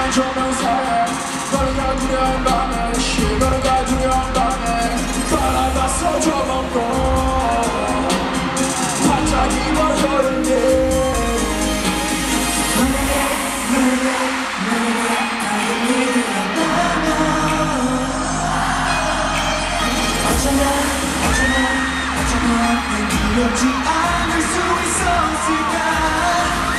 난 조명 사이에 너가 두려운 밤에 시간가 두려운 밤에 바라봤어 저번 거 반짝이 버려는데 어쩌면 난 두렵지 않을 수 있었을까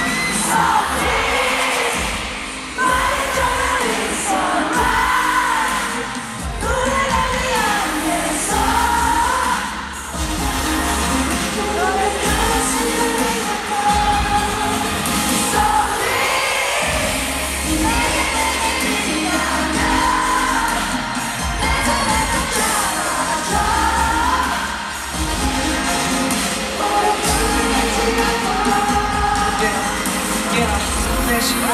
내 시간을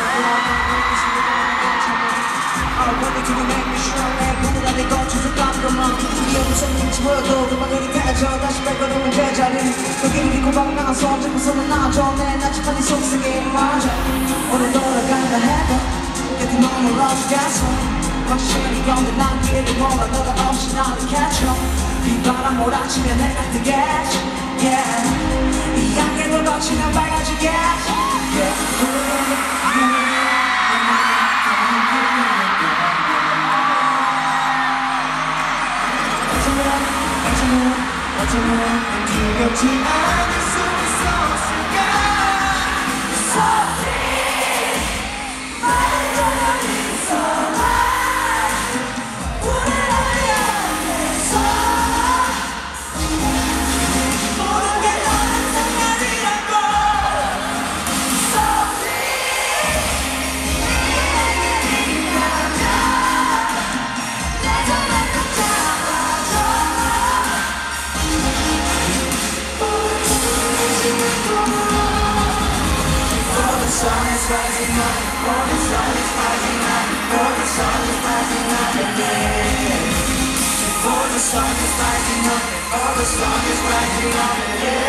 I wanted to make me sure 내 눈을 안에 거쳐서 깜깜한 위험이 생긴지 보여도 그만하게 되죠 다시 발걸음을 제자리 여기를 믿고 방랑아서 언제부터는 나죠 내 나침반이 속삭에 맞아 오늘 돌아간다 해도 곁에 머물러 주겠어 확실히 건데 난 길을 몰라 너가 없이 나를 catch 비바람 몰아치면 내가 뜨겠지 yeah 이 안개도 거치면 밝아지겠지 yeah 어쩌면 난 두렵지 않을 수 있었을까 Something 말해줘야 있어라 우리 너의 안에서 모든 게 너는 생각이라고 Something 내게 가자 내 손을 꼭 잡아줘 The sun is rising up, oh the sun is rising up, oh the sun is rising up again. Before the sun is rising up, oh the sun is rising up again.